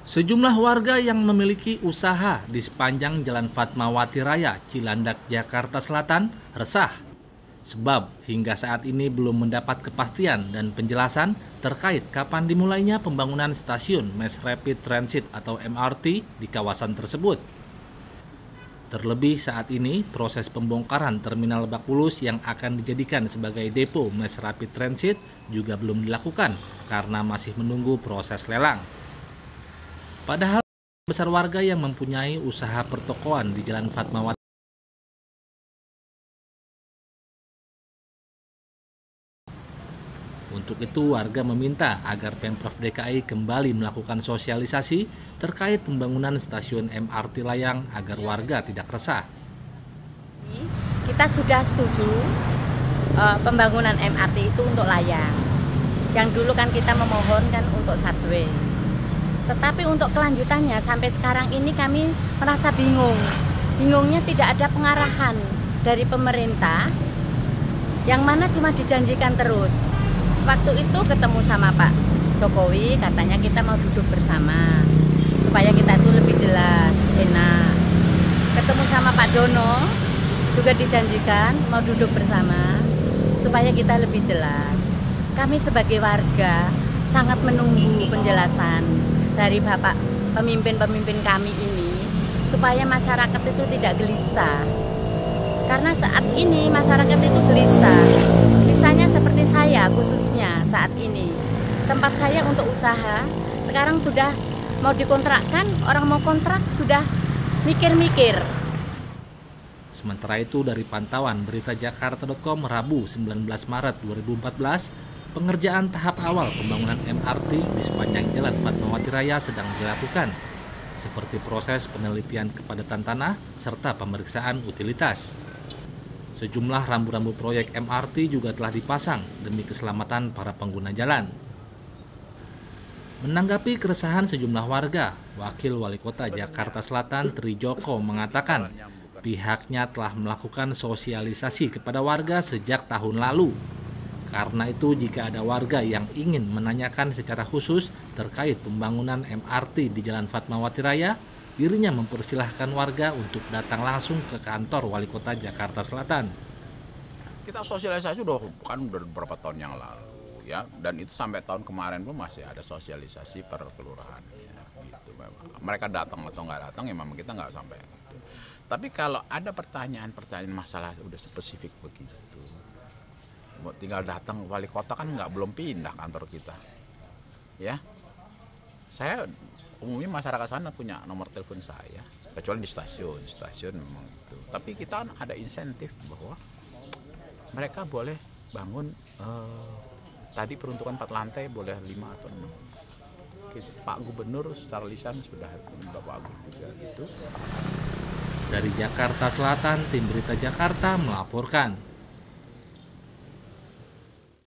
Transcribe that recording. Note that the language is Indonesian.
Sejumlah warga yang memiliki usaha di sepanjang Jalan Fatmawati Raya, Cilandak, Jakarta Selatan, resah. Sebab hingga saat ini belum mendapat kepastian dan penjelasan terkait kapan dimulainya pembangunan stasiun Mass Rapid Transit atau MRT di kawasan tersebut. Terlebih saat ini, proses pembongkaran Terminal Lebak Bulus yang akan dijadikan sebagai depo Mass Rapid Transit juga belum dilakukan karena masih menunggu proses lelang. Padahal besar warga yang mempunyai usaha pertokoan di Jalan Fatmawati. Untuk itu warga meminta agar Pemprov DKI kembali melakukan sosialisasi terkait pembangunan stasiun MRT Layang agar warga tidak resah. Kita sudah setuju pembangunan MRT itu untuk Layang. Yang dulu kan kita memohonkan untuk subway. Tetapi untuk kelanjutannya sampai sekarang ini kami merasa bingung. Bingungnya tidak ada pengarahan dari pemerintah, yang mana cuma dijanjikan terus. Waktu itu ketemu sama Pak Jokowi, katanya kita mau duduk bersama supaya kita itu lebih jelas, enak. Ketemu sama Pak Dono, juga dijanjikan mau duduk bersama supaya kita lebih jelas. Kami sebagai warga sangat menunggu penjelasan dari Bapak pemimpin-pemimpin kami ini supaya masyarakat itu tidak gelisah. Karena saat ini masyarakat itu gelisah. Gelisahnya seperti saya khususnya saat ini. Tempat saya untuk usaha sekarang sudah mau dikontrakkan, orang mau kontrak sudah mikir-mikir. Sementara itu dari pantauan berita Jakarta.com Rabu 19 Maret 2014, pengerjaan tahap awal pembangunan MRT di sepanjang Jalan Fatmawati Raya sedang dilakukan, seperti proses penelitian kepadatan tanah serta pemeriksaan utilitas. Sejumlah rambu-rambu proyek MRT juga telah dipasang demi keselamatan para pengguna jalan. Menanggapi keresahan sejumlah warga, Wakil Wali Kota Jakarta Selatan Tri Joko mengatakan pihaknya telah melakukan sosialisasi kepada warga sejak tahun lalu. Karena itu jika ada warga yang ingin menanyakan secara khusus terkait pembangunan MRT di Jalan Fatmawati Raya, dirinya mempersilahkan warga untuk datang langsung ke kantor Wali Kota Jakarta Selatan. Kita sosialisasi udah beberapa tahun yang lalu ya, dan itu sampai tahun kemarin pun masih ada sosialisasi per kelurahan ya, gitu. Mereka datang atau nggak datang ya memang kita nggak sampai gitu. Tapi kalau ada pertanyaan masalah udah spesifik begitu, tinggal datang wali kota kan belum pindah kantor kita ya. Saya umumnya masyarakat sana punya nomor telepon saya, kecuali di stasiun memang itu. Tapi kita ada insentif bahwa mereka boleh bangun tadi peruntukan 4 lantai boleh 5 atau 6 gitu. Pak Gubernur secara lisan sudah Bapak Agung juga gitu. Dari Jakarta Selatan, Tim Berita Jakarta melaporkan.